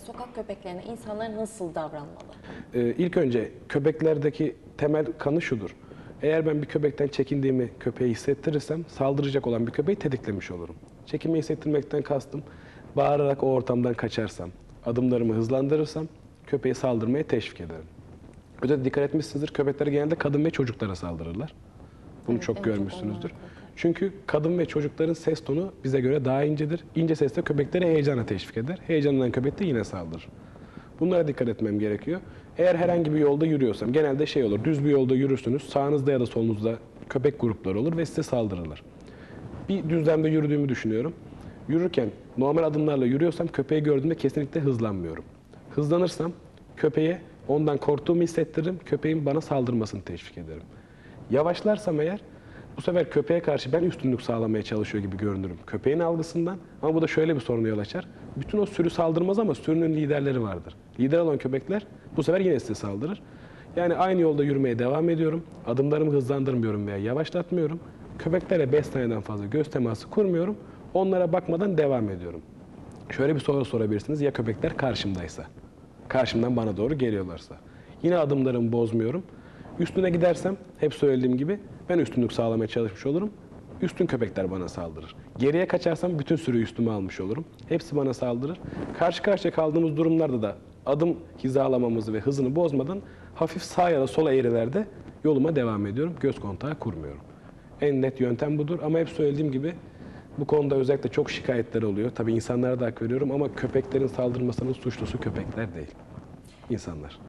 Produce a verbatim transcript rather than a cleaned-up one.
sokak köpeklerine insanlar nasıl davranmalı? Ee, ilk önce köpeklerdeki temel kanı şudur. Eğer ben bir köpekten çekindiğimi köpeğe hissettirirsem saldıracak olan bir köpeği tetiklemiş olurum. Çekinmeyi hissettirmekten kastım bağırarak o ortamdan kaçarsam, adımlarımı hızlandırırsam köpeği saldırmaya teşvik ederim. Özellikle dikkat etmişsinizdir, köpekler genelde kadın ve çocuklara saldırırlar. Bunu Evet, çok en çok görmüşsünüzdür. onlar korkar. Çünkü kadın ve çocukların ses tonu bize göre daha incedir. İnce ses de köpekleri heyecana teşvik eder. Heyecanlanan köpek de yine saldırır. Bunlara dikkat etmem gerekiyor. Eğer herhangi bir yolda yürüyorsam, genelde şey olur, düz bir yolda yürürsünüz, sağınızda ya da solunuzda köpek grupları olur ve size saldırırlar. Bir düzlemde yürüdüğümü düşünüyorum. Yürürken normal adımlarla yürüyorsam köpeği gördüğümde kesinlikle hızlanmıyorum. Hızlanırsam köpeğe ondan korktuğumu hissettiririm, köpeğin bana saldırmasını teşvik ederim. Yavaşlarsam eğer bu sefer köpeğe karşı ben üstünlük sağlamaya çalışıyor gibi görünürüm köpeğin algısından. Ama bu da şöyle bir soruna yol açar. Bütün o sürü saldırmaz ama sürünün liderleri vardır. Lider olan köpekler bu sefer yine size saldırır. Yani aynı yolda yürümeye devam ediyorum. Adımlarımı hızlandırmıyorum veya yavaşlatmıyorum. Köpeklere beş saniyeden fazla göz teması kurmuyorum. Onlara bakmadan devam ediyorum. Şöyle bir soru sorabilirsiniz. Ya köpekler karşımdaysa? Karşımdan bana doğru geliyorlarsa? Yine adımlarımı bozmuyorum. Üstüne gidersem hep söylediğim gibi ben üstünlük sağlamaya çalışmış olurum. Üstün köpekler bana saldırır. Geriye kaçarsam bütün sürüyü üstüme almış olurum. Hepsi bana saldırır. Karşı karşıya kaldığımız durumlarda da adım hizalamamızı ve hızını bozmadan hafif sağ ya da sola eğrilerde yoluma devam ediyorum. Göz kontağı kurmuyorum. En net yöntem budur ama hep söylediğim gibi bu konuda özellikle çok şikayetler oluyor. Tabii insanlara da hak veriyorum ama köpeklerin saldırmasının suçlusu köpekler değil. İnsanlar.